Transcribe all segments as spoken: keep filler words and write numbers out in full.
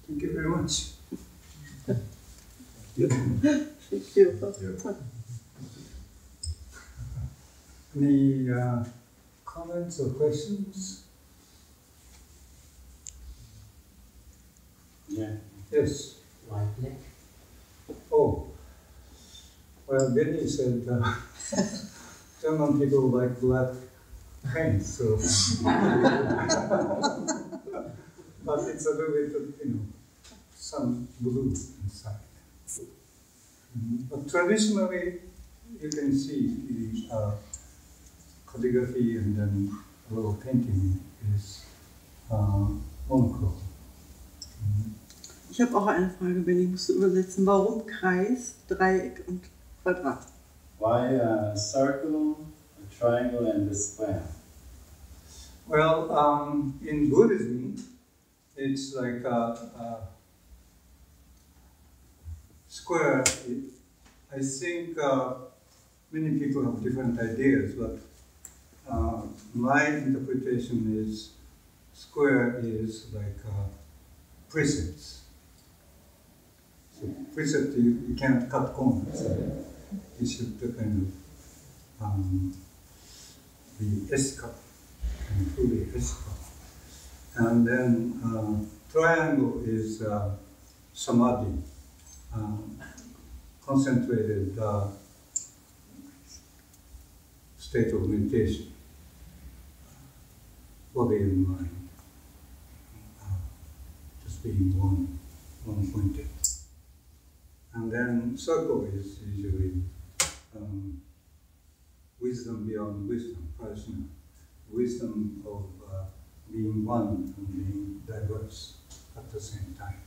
Thank you very much. Thank you. Any uh, comments or questions? Yeah. Yes. White neck. Oh. Well, Benny said uh, German people like black paint, so. But it's a little bit of, you know, some blue inside. Mm-hmm. But traditionally, you can see the uh, calligraphy and then a little painting is uh, monochrome. Mm-hmm. Ich habe auch eine Frage, Benny, musst du übersetzen. Warum Kreis, Dreieck und Quadrat? Why a circle, a triangle, and a square? Well, um, in Buddhism, it's like a, a square. I think uh, many people have different ideas, but uh, my interpretation is square is like uh, precepts. So precept, you, you can't cut corners. You should kind of um, be ethical, and fully ethical. And then uh, triangle is uh, samadhi, uh, concentrated uh, state of meditation, body and mind, uh, just being one, one pointed. And then circle is usually um, wisdom beyond wisdom, personal wisdom of uh, being one and being diverse at the same time.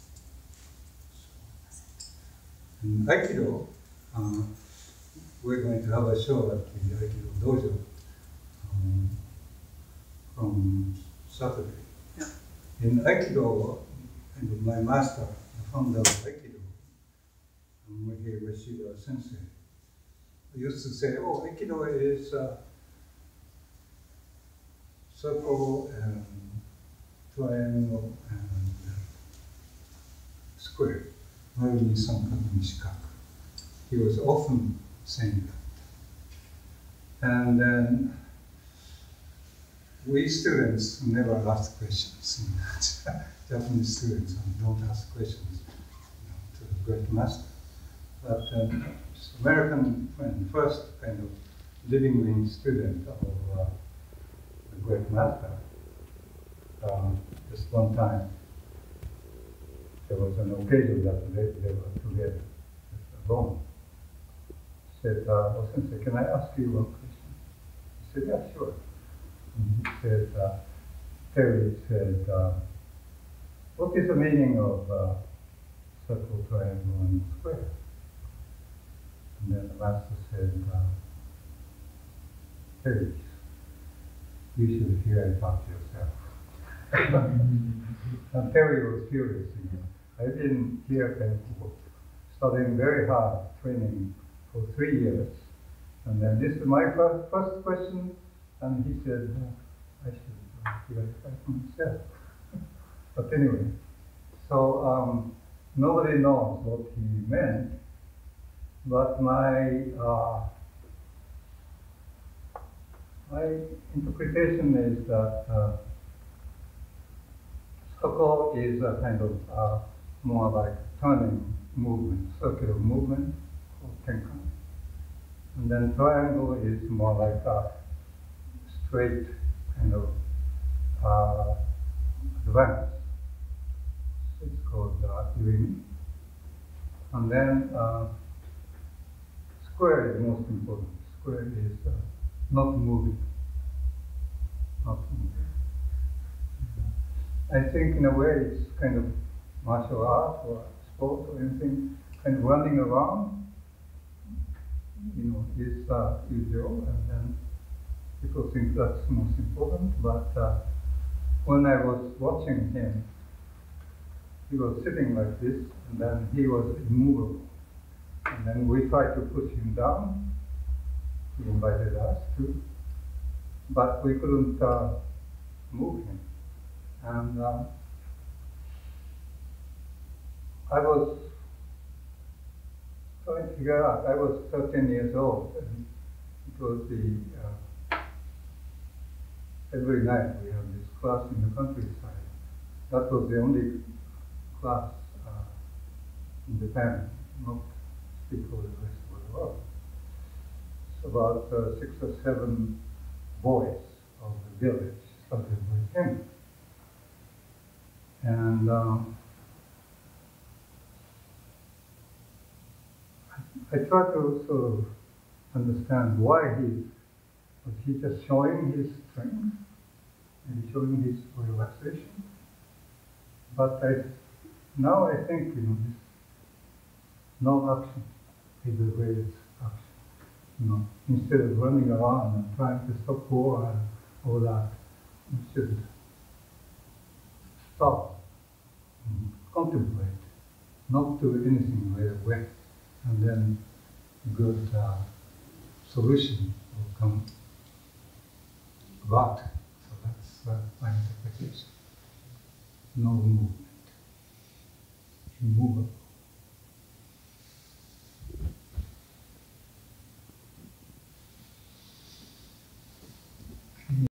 So, in Aikido, uh, we're going to have a show at the Aikido dojo um, from Saturday. Yeah. In Aikido, and my master, the founder of Aikido, Rashida Sensei, used to say, oh, Aikido is uh, circle and triangle and uh, square. He was often saying that. And then we students never ask questions. Japanese students don't ask questions, you know, to the great master. But um, American friend, first kind of living wing student of uh, the great master, um, just one time, there was an occasion that they, they were together alone. He said, uh, oh, Sensei, can I ask you one question? He said, yeah, sure. And he said, uh, Terry said, uh, what is the meaning of uh, circle, triangle, and square? And then the master said, uh, Terry, you should hear and talk to yourself. And Terry was curious again. I've been here and studying very hard, training for three years. And then this is my first, first question, and he said, uh, I should uh, hear it by myself. But anyway, so um, nobody knows what he meant. But my uh, my interpretation is that uh, circle is a kind of uh, more like turning movement, circular movement, or tenkan. And then triangle is more like a straight kind of uh, advance. It's called uh, yin. And then uh, square is most important. Square is uh, not moving. Not moving. I think in a way it's kind of martial art or sport or anything, kind of running around, you know, is uh, usual, and then people think that's most important. But uh, when I was watching him, he was sitting like this, and then he was immovable. And then we tried to push him down. He invited us to, but we couldn't uh, move him. And uh, I was trying to figure out, I was thirteen years old, and it was the, uh, every night we had this class in the countryside. That was the only class uh, in Japan, not speak for the rest of the world. It's about uh, six or seven boys of the village started with him. And um, I, I try to sort of understand why he, was he just showing his strength and showing his relaxation? But I, now I think, you know, this, no action is the greatest action. You know, instead of running around and trying to stop war and all that, you should stop and contemplate, not do anything right away, and then a good uh, solution will come about. So that's uh, my interpretation. No movement. You move